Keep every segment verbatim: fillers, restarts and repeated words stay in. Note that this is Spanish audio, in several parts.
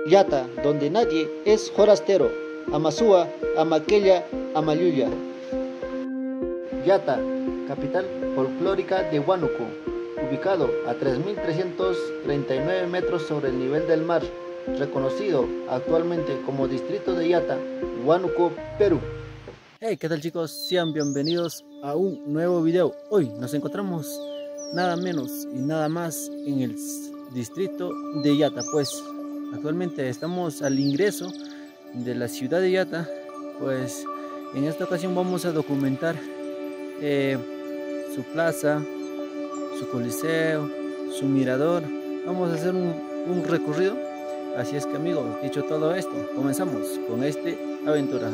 Yata, donde nadie es forastero. Amasúa, Amaquella, Amayuya. Yata, capital folclórica de Huánuco, ubicado a tres mil trescientos treinta y nueve metros sobre el nivel del mar, reconocido actualmente como distrito de Yata, Huánuco, Perú. Hey, ¿qué tal chicos? Sean bienvenidos a un nuevo video. Hoy nos encontramos nada menos y nada más en el distrito de Yata, pues actualmente estamos al ingreso de la ciudad de Yata. Pues en esta ocasión vamos a documentar eh, su plaza, su coliseo, su mirador. Vamos a hacer un, un recorrido. Así es que amigos, dicho todo esto, comenzamos con esta aventura.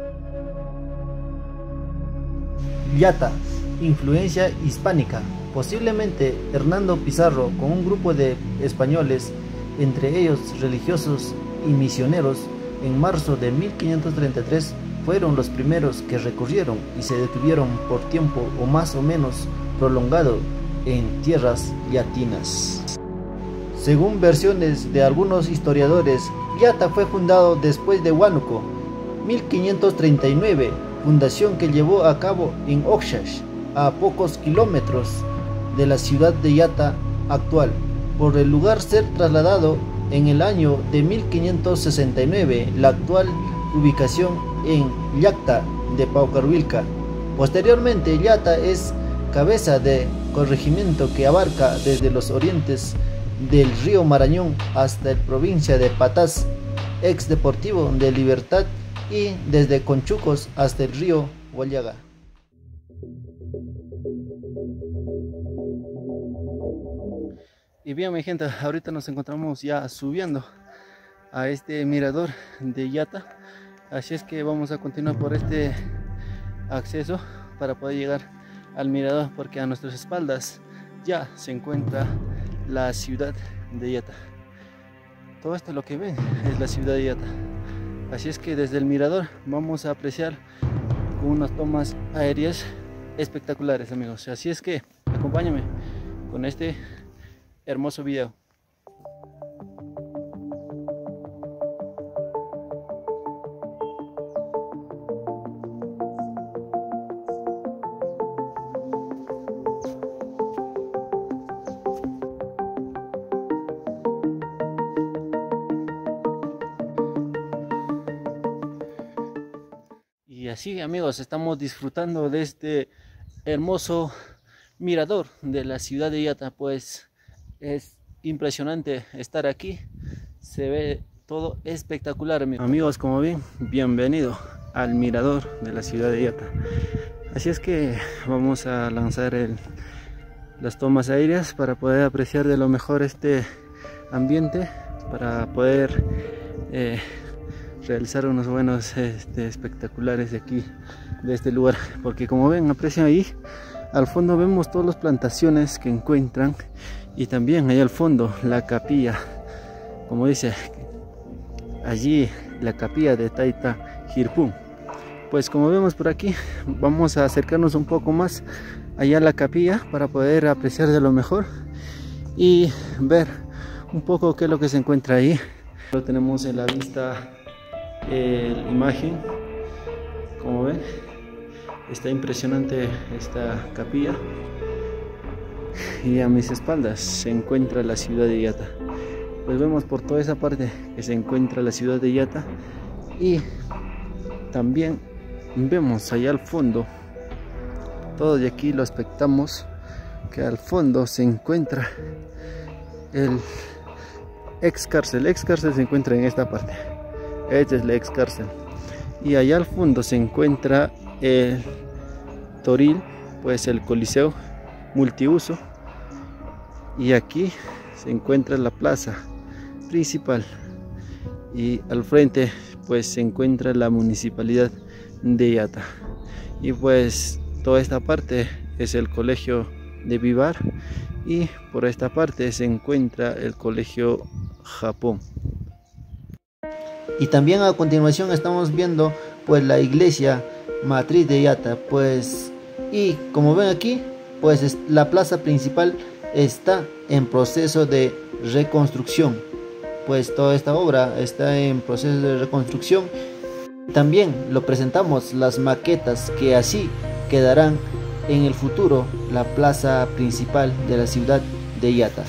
Yata, influencia hispánica. Posiblemente Hernando Pizarro con un grupo de españoles, entre ellos religiosos y misioneros, en marzo de mil quinientos treinta y tres fueron los primeros que recorrieron y se detuvieron por tiempo o más o menos prolongado en tierras yatinas. Según versiones de algunos historiadores, Yata fue fundado después de Huánuco, mil quinientos treinta y nueve, fundación que llevó a cabo en Oxash, a pocos kilómetros de la ciudad de Yata actual, por el lugar ser trasladado en el año de mil quinientos sesenta y nueve, la actual ubicación en Llacta de Paucarhuilca. Posteriormente, Yata es cabeza de corregimiento que abarca desde los orientes del río Marañón hasta la provincia de Patás, ex Deportivo de Libertad, y desde Conchucos hasta el río Huallaga. Y bien mi gente, ahorita nos encontramos ya subiendo a este mirador de Yata, así es que vamos a continuar por este acceso para poder llegar al mirador, porque a nuestras espaldas ya se encuentra la ciudad de Yata. Todo esto lo que ven es la ciudad de Yata, así es que desde el mirador vamos a apreciar unas tomas aéreas espectaculares amigos, así es que acompáñame con este hermoso video. Y así amigos, estamos disfrutando de este hermoso mirador de la ciudad de Yata. Pues es impresionante estar aquí, se ve todo espectacular amigos. Amigos, como ven, bienvenido al mirador de la ciudad de Yata. Así es que vamos a lanzar el, las tomas aéreas para poder apreciar de lo mejor este ambiente, para poder eh, realizar unos buenos este, espectaculares de aquí, de este lugar, porque como ven, aprecian ahí al fondo, vemos todas las plantaciones que encuentran, y también ahí al fondo la capilla, como dice allí, la capilla de Taita Jirpún. Pues como vemos por aquí, vamos a acercarnos un poco más allá a la capilla para poder apreciar de lo mejor y ver un poco qué es lo que se encuentra ahí. Lo tenemos en la vista eh, la imagen, como ven, está impresionante esta capilla, y a mis espaldas se encuentra la ciudad de Yata. Pues vemos por toda esa parte que se encuentra la ciudad de Yata, y también vemos allá al fondo, todo de aquí lo aspectamos, que al fondo se encuentra el ex cárcel. El ex cárcel se encuentra en esta parte, esta es la ex cárcel, y allá al fondo se encuentra el Toril, pues el coliseo multiuso, y aquí se encuentra la plaza principal, y al frente pues se encuentra la municipalidad de Yata, y pues toda esta parte es el colegio de Vivar, y por esta parte se encuentra el colegio Japón. Y también a continuación estamos viendo pues la iglesia matriz de Yata, pues, y como ven aquí, pues la plaza principal está en proceso de reconstrucción. pues toda esta obra está en proceso de reconstrucción. También lo presentamos las maquetas que así quedarán en el futuro la plaza principal de la ciudad de Illata.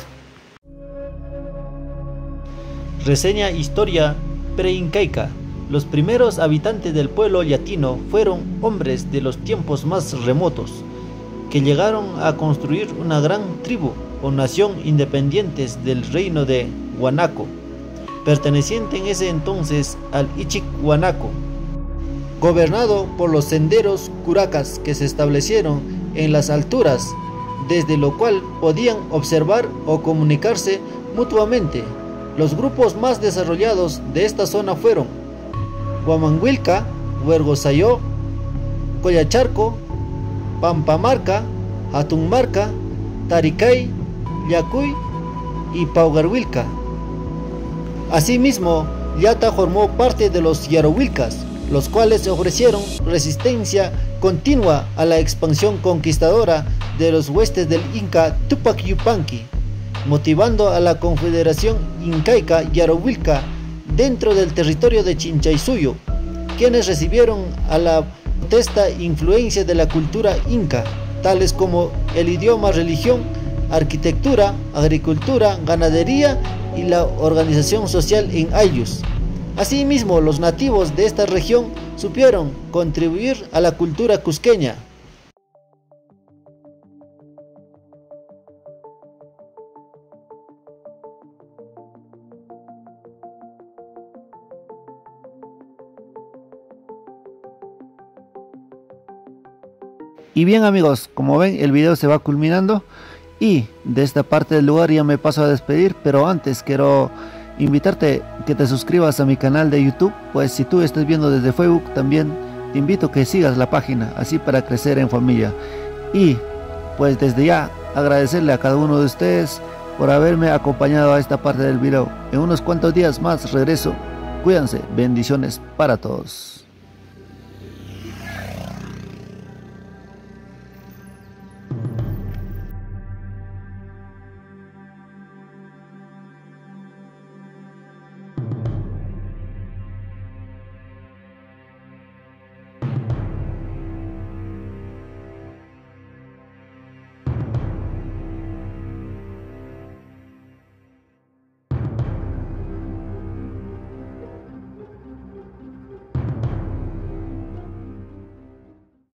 Reseña historia preincaica. Los primeros habitantes del pueblo yatino fueron hombres de los tiempos más remotos, que llegaron a construir una gran tribu o nación independientes del reino de Huanaco, perteneciente en ese entonces al Ichiq Huanaco, gobernado por los senderos curacas que se establecieron en las alturas, desde lo cual podían observar o comunicarse mutuamente. Los grupos más desarrollados de esta zona fueron Huamanhuilca, Huergosayó, Collacharco, Pampamarca, Hatunmarca, Taricay, Yacuy y Paugarhuilca. Asimismo, Illata formó parte de los Yarohuilcas, los cuales ofrecieron resistencia continua a la expansión conquistadora de los huestes del Inca Tupac Yupanqui, motivando a la Confederación Incaica Yarohuilca dentro del territorio de Chinchaysuyo, quienes recibieron a la protesta influencia de la cultura inca, tales como el idioma, religión, arquitectura, agricultura, ganadería y la organización social en ayllus. Asimismo, los nativos de esta región supieron contribuir a la cultura cusqueña. Y bien amigos, como ven, el video se va culminando y de esta parte del lugar ya me paso a despedir, pero antes quiero invitarte que te suscribas a mi canal de YouTube, pues si tú estás viendo desde Facebook también te invito a que sigas la página, así para crecer en familia. Y pues desde ya agradecerle a cada uno de ustedes por haberme acompañado a esta parte del video. En unos cuantos días más regreso. Cuídense, bendiciones para todos.